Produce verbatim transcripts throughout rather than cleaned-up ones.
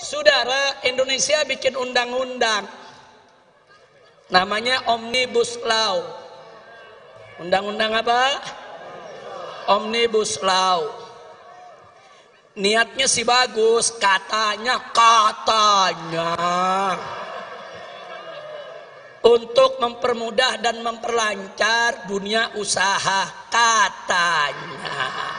Saudara, Indonesia bikin undang-undang namanya Omnibus Law. Undang-undang apa? Omnibus Law. Niatnya sih bagus, katanya katanya untuk mempermudah dan memperlancar dunia usaha, katanya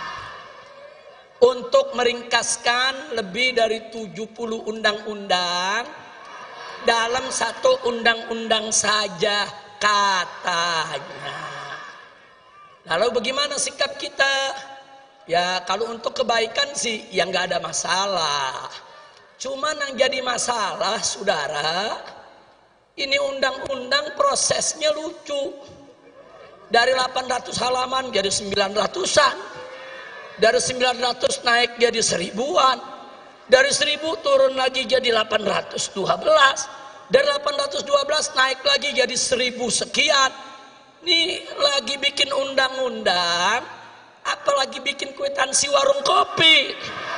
untuk meringkaskan lebih dari tujuh puluh undang-undang dalam satu undang-undang saja, katanya. Lalu bagaimana sikap kita? Ya kalau untuk kebaikan sih ya nggak ada masalah. Cuman yang jadi masalah, saudara, ini undang-undang prosesnya lucu. Dari delapan ratus halaman jadi sembilan ratusan. Dari sembilan ratus naik jadi seribuan. Dari seribu turun lagi jadi delapan ratus dua belas. Dari delapan ratus dua belas naik lagi jadi seribu sekian. Ini lagi bikin undang-undang, apalagi bikin kwitansi warung kopi.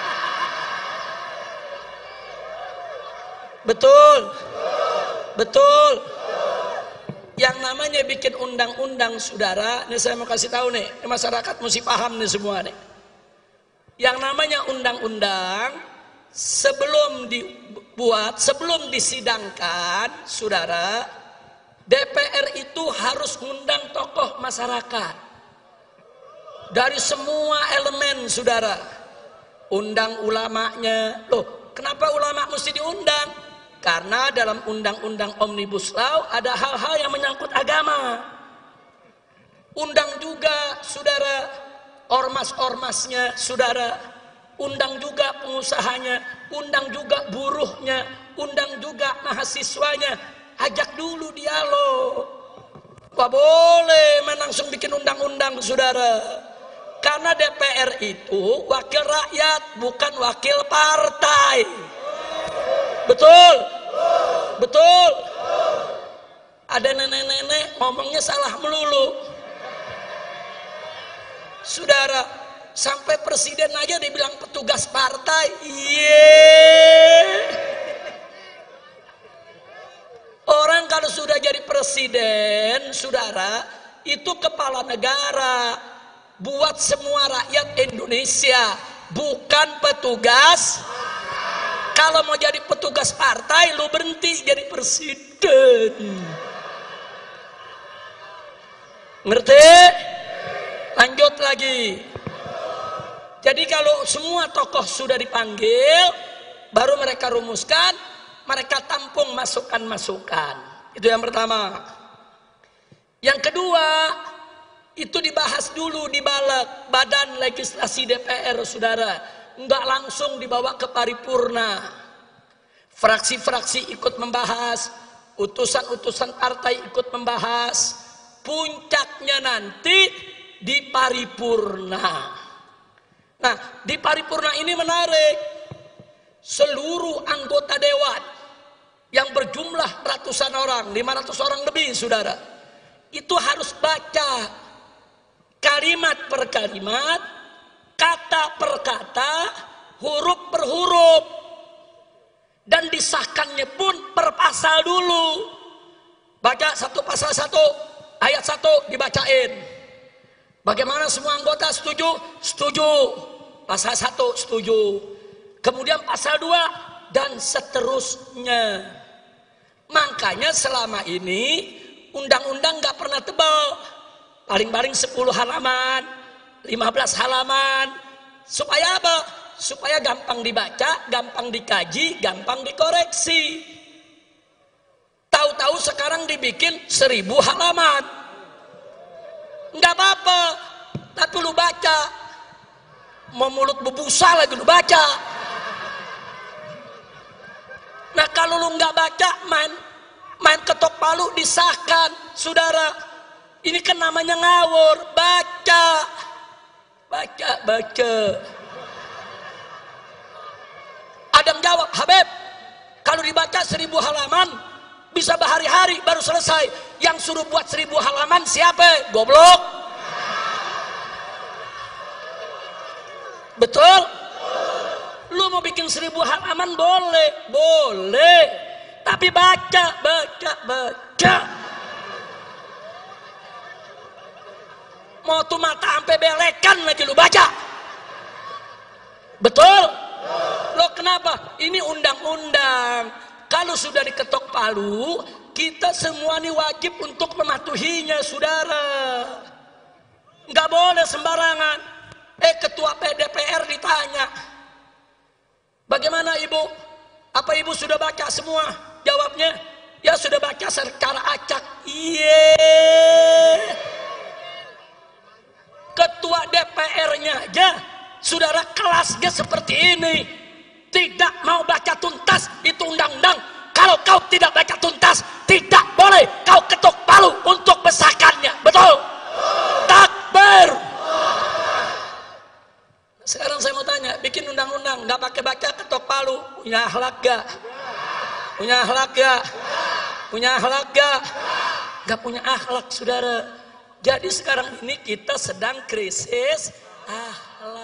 Betul? Betul. Yang namanya bikin undang-undang, saudara, ini saya mau kasih tahu nih, masyarakat mesti paham nih semua nih. Yang namanya undang-undang sebelum dibuat, sebelum disidangkan, saudara, D P R itu harus undang tokoh masyarakat dari semua elemen, saudara. Undang ulamanya. Loh, kenapa ulama mesti diundang? Karena dalam undang-undang Omnibus Law ada hal-hal yang menyangkut agama. Undang juga, saudara, ormas-ormasnya, saudara. Undang juga pengusahanya, undang juga buruhnya, undang juga mahasiswanya. Ajak dulu dialog. Gak boleh main langsung bikin undang-undang, saudara. Karena D P R itu wakil rakyat, bukan wakil partai. Betul? Betul? Ada nenek-nenek ngomongnya salah melulu. Saudara, sampai presiden aja dibilang petugas partai. Yeay. Orang kalau sudah jadi presiden, saudara, itu kepala negara, buat semua rakyat Indonesia, bukan petugas. Kalau mau jadi petugas partai, lu berhenti jadi presiden. Ngerti? Lanjut lagi. Jadi kalau semua tokoh sudah dipanggil, baru mereka rumuskan, mereka tampung masukan-masukan. Itu yang pertama. Yang kedua, itu dibahas dulu di balek Badan Legislasi D P R, saudara. Enggak langsung dibawa ke paripurna. Fraksi-fraksi ikut membahas, utusan-utusan partai ikut membahas. Puncaknya nanti di paripurna. Nah, di paripurna ini menarik. Seluruh anggota dewan yang berjumlah ratusan orang, lima ratus orang lebih, saudara, itu harus baca kalimat per kalimat, kata per kata, huruf per huruf, dan disahkannya pun per pasal dulu. Baca satu pasal satu, ayat satu dibacain. Bagaimana semua anggota setuju? Setuju. Pasal satu setuju. Kemudian pasal dua dan seterusnya. Makanya selama ini undang-undang gak pernah tebal. Paling-paling sepuluh halaman, lima belas halaman. Supaya apa? Supaya gampang dibaca, gampang dikaji, gampang dikoreksi. Tahu-tahu sekarang dibikin seribu halaman. Nggak apa-apa, tapi lu baca. Mau mulut bebusa lagi lu baca. Nah kalau lu nggak baca, main main ketok palu disahkan, saudara. Ini kan namanya ngawur. Baca, baca, baca. Adam jawab, Habib, kalau dibaca seribu halaman bisa berhari-hari baru selesai. Yang suruh buat seribu halaman siapa? Goblok. Betul? Lu mau bikin seribu halaman boleh, boleh. Tapi baca, baca, baca. Mau tuh mata sampai belekan lagi lu baca. Betul? Loh kenapa? Ini undang-undang. Kalau sudah diketok palu, kita semua ini wajib untuk mematuhinya, saudara. Nggak boleh sembarangan. Eh ketua P D P R ditanya, bagaimana ibu? Apa ibu sudah baca semua? Jawabnya, ya sudah baca secara acak. Iya. Ketua D P R-nya aja, saudara kelasnya seperti ini. Tidak mau baca tuntas, itu undang-undang. Kalau kau tidak baca tuntas, tidak boleh kau ketuk palu untuk besarkannya. Betul? Takbir. Sekarang saya mau tanya, bikin undang-undang nggak pakai baca ketok palu, punya akhlak gak? Punya akhlak gak? Punya akhlak gak? Gak punya akhlak, saudara. Jadi sekarang ini kita sedang krisis akhlak.